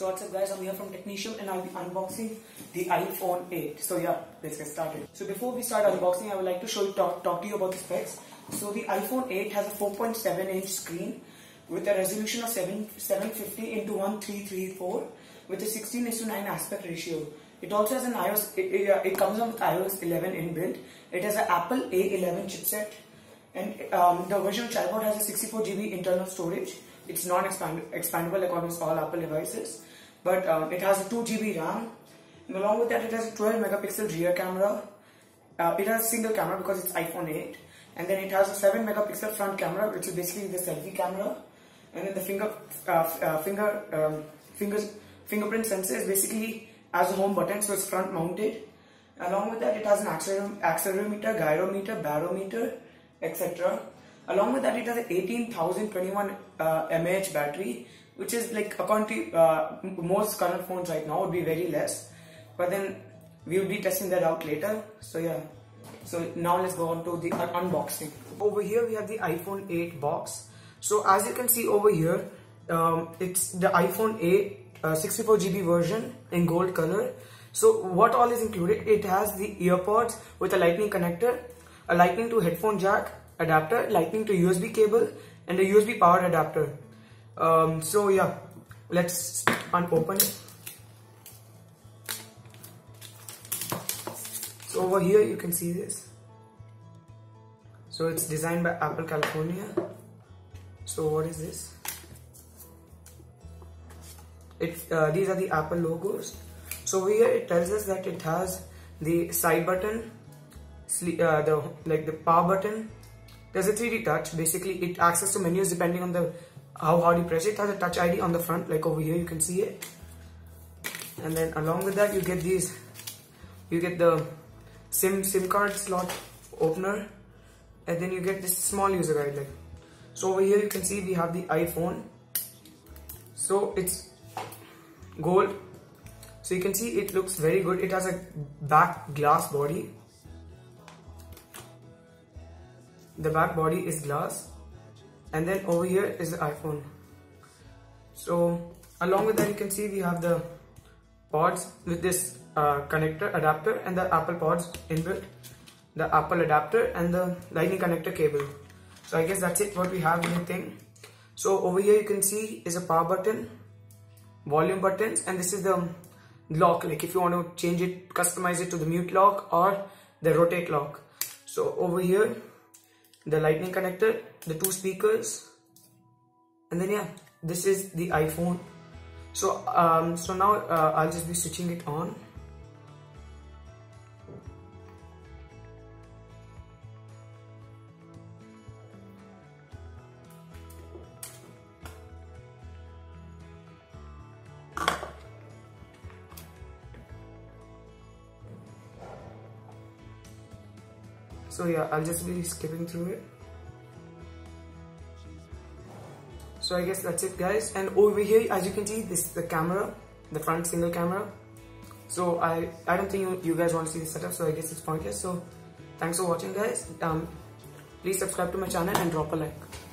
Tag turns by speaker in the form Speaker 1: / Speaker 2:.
Speaker 1: So what's up guys, I'm here from Technician and I'll be unboxing the iPhone 8. So yeah, let's get started. So before we start unboxing, I would like to talk to you about the specs. So the iPhone 8 has a 4.7 inch screen with a resolution of 750 into 1334 with a 16:9 aspect ratio. It also has an iOS, it comes with iOS 11 inbuilt. It has an Apple A11 chipset and the version of Chatbot has a 64 GB internal storage. It's non-expandable like almost all Apple devices, but it has a 2 GB RAM, and along with that it has a 12 megapixel rear camera. It has a single camera because it's iPhone 8, and then it has a 7 megapixel front camera, which is basically the selfie camera, and then the fingerprint sensor is basically as a home button, so it's front mounted. Along with that, it has an accelerometer, gyrometer, barometer, etc. Along with that, it has an 18,021 mAh battery, which is like according to most current phones right now would be very less. But then we will be testing that out later. So yeah. So now let's go on to the unboxing. Over here we have the iPhone 8 box. So as you can see over here, it's the iPhone 8 64 GB version in gold color. So what all is included? It has the earpods with a lightning connector, a lightning to headphone jack adapter, lightning to USB cable, and a USB power adapter. So yeah, let's open it. So over here you can see this. So it's designed by Apple California. So what is this? These are the Apple logos. So over here it tells us that it has the side button, the power button. There's a 3D touch. Basically, it accesses to menus depending on how hard you press it. It has a touch ID on the front, like over here you can see it. And then along with that, you get these. You get the SIM card slot opener, and then you get this small user guide. Like so, over here you can see we have the iPhone. So it's gold. So you can see it looks very good. It has a back glass body. The back body is glass, and then over here is the iPhone. So along with that, you can see we have the pods with this connector adapter and the Apple pods inbuilt, the Apple adapter and the lightning connector cable. So I guess that's it what we have in the thing. So over here you can see is a power button, volume buttons, and this is the lock, like if you want to change it, customize it to the mute lock or the rotate lock. So over here the lightning connector, the 2 speakers, and then yeah, this is the iPhone. So so now I'll just be switching it on. So yeah, I'll just be skipping through it. So I guess that's it guys. And over here, as you can see, this is the camera, the front single camera. So I don't think you guys want to see the setup, so I guess it's pointless. So thanks for watching guys. Please subscribe to my channel and drop a like.